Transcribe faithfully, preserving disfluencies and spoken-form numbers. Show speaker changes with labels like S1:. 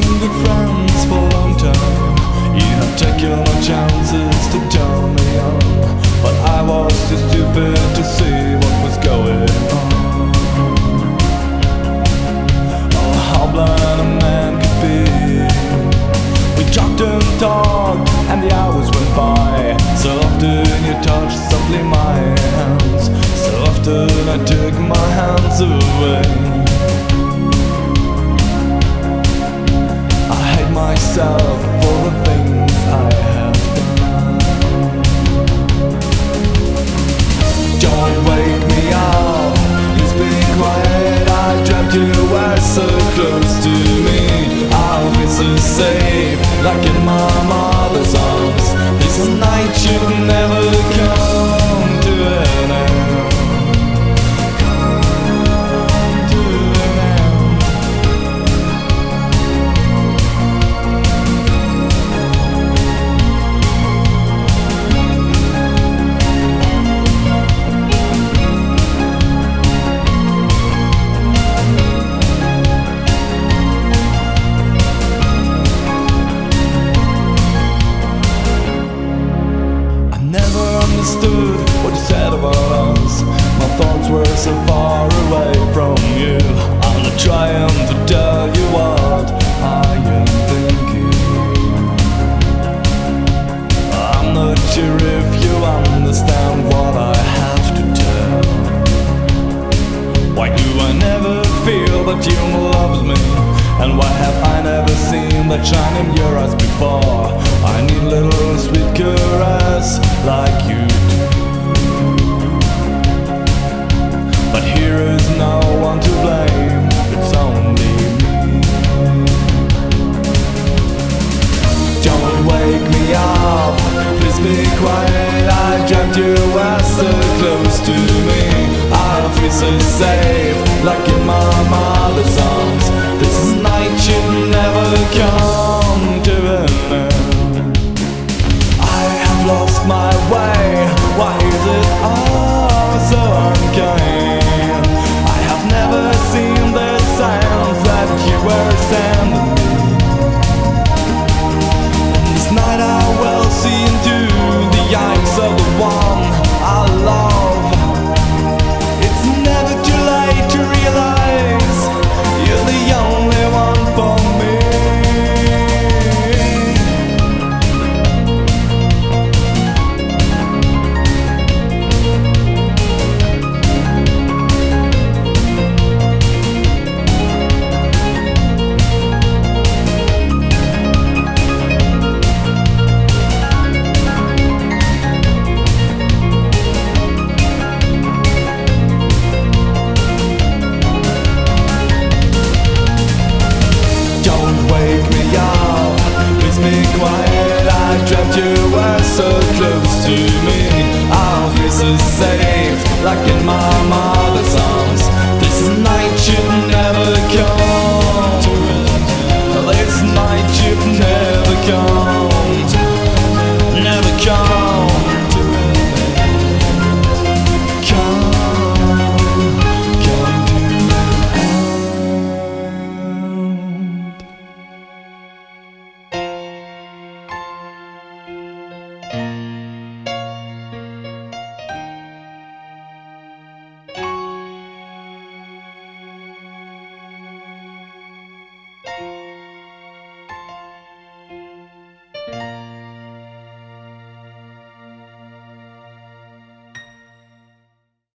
S1: been good friends for a long time. You have taken no chances to turn me on, but I was too stupid to see what was going on. Oh, how blind a man could be. We talked and talked, and the hours went by. So often you touched softly my hands, so often I took my hands away. I hate myself for the things I have done. Don't wake me up, please be quiet. I dreamt you were so close to me. I'll be so safe, like in my mother's arms. This night should never come to an end. Come to an end. Understood what you said about us. My thoughts were so far away from you. I'm not trying to tell you what I am thinking. I'm not sure if you understand what I have to tell. Why do I never feel that you love me? And why have I never seen that shine in your eyes before? I need a little sweet caress like you do. But here is no one to blame, it's only me. Don't wake me up, please be quiet. I dreamt you were so close to me. I feel so safe, like in my mother's arms. This night should never come to an end. I have lost my way, why is it all so unkind? I have never seen the signs that you were sending me. And this night I will see into the eyes of the one I love. It's never too late to realize you're the only one for me. Quiet, I dreamt you were so close to me. I'll feel so safe, like in my mother's arms. This night should never come. This night should never come. Never come.
S2: You